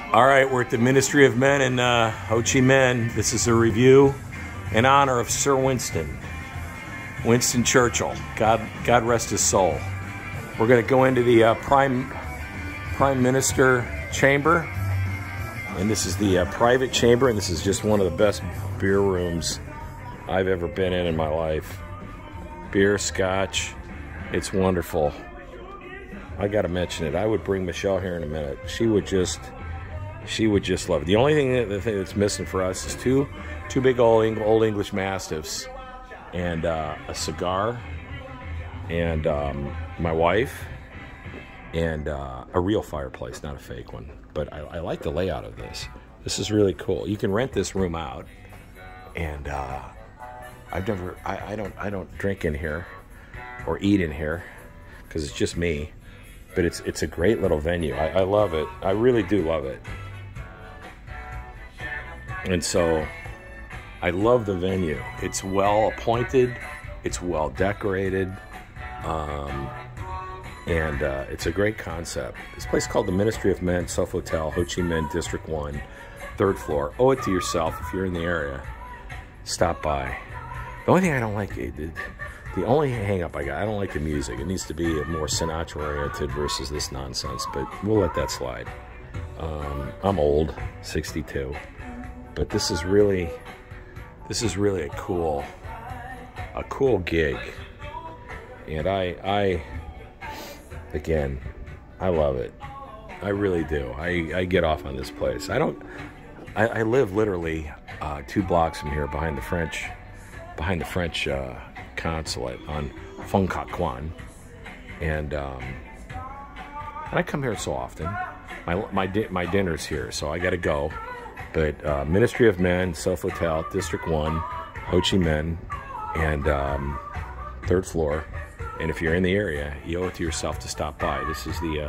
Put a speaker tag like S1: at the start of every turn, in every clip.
S1: All right, we're at the Ministry of Men in Ho Chi Minh. This is a review in honor of Sir Winston Churchill. God rest his soul. We're going to go into the Prime Minister chamber, and this is the private chamber, and this is just one of the best beer rooms I've ever been in my life. Beer, scotch, it's wonderful. I got to mention it. I would bring Michelle here in a minute. She would just love it. The only thing that's missing for us is two big old English Mastiffs and a cigar, and my wife, and a real fireplace, not a fake one. But I like the layout of this. This is really cool. You can rent this room out, and I don't drink in here or eat in here because it's just me. But it's a great little venue. I love it. I really do love it. And so I love the venue. It's well appointed, it's well decorated, and it's a great concept. This place is called the Ministry of Men Sofitel, Ho Chi Minh, District 1, 3rd floor. Owe it to yourself if you're in the area. Stop by. The only thing I don't like, the only hang-up I don't like the music. It needs to be more Sinatra-oriented versus this nonsense, but we'll let that slide. I'm old, 62. But this is really a cool gig, and I again, I love it. I really do. I get off on this place. I live literally 2 blocks from here, behind the French consulate on Phung Chat Quan, and I come here so often. My dinner's here, so I got to go. But Ministry of Men, Sofitel, District 1, Ho Chi Minh, and 3rd floor. And if you're in the area, you owe it to yourself to stop by. This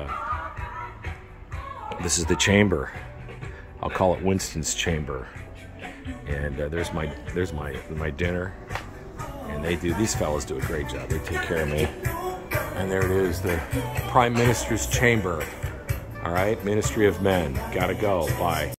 S1: is the chamber. I'll call it Winston's chamber. And there's my dinner. And these fellas do a great job. They take care of me. And there it is, the Prime Minister's chamber. All right, Ministry of Men. Gotta go. Bye.